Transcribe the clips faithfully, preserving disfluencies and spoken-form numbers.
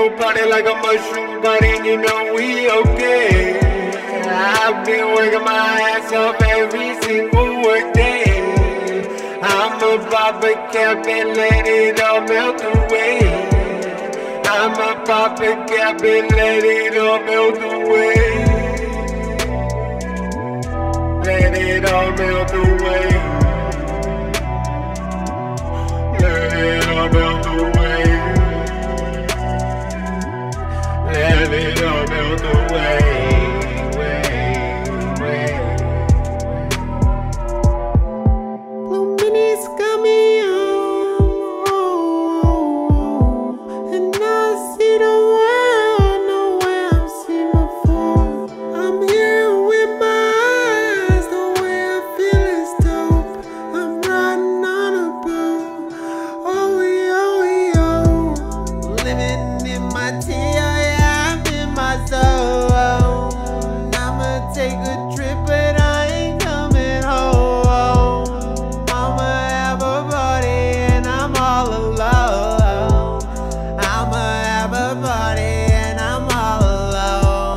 no party like a mushroom party, and you know we okay. I've been working my ass off every single work day. I'ma pop a cap and let it all melt away. I'ma pop a cap and let it all melt away. Let it all melt away. Let it all melt away. Let it all melt away. Blue minis got me on, and I see the world nowhere I've seen before. I'm here with my eyes, the way I feel is dope. I'm riding on a boat, oh yo yo, living in my tea, yeah, I'm in my zone. I'ma take a trip, but I ain't coming home. I'ma have a party and I'm all alone. I'ma have a party and I'm all alone.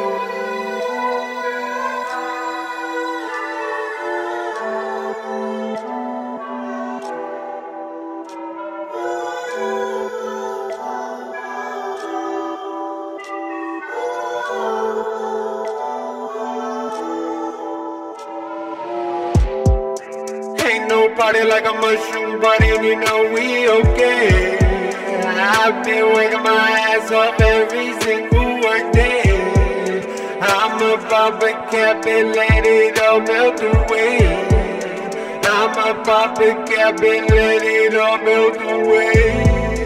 Ain't no party like a mushroom party, and you know we okay. I've been working my ass off every single work day. I'ma pop a cap and let it all melt away. I'ma pop a cap and let it all melt away.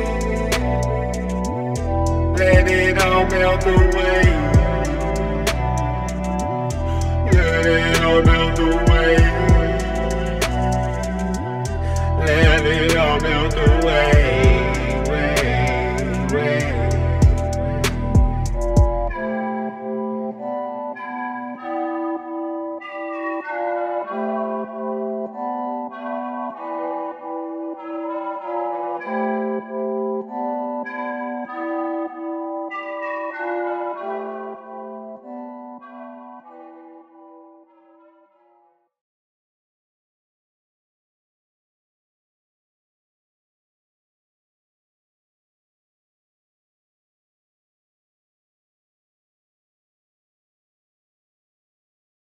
Let it all melt away. Let it all melt away.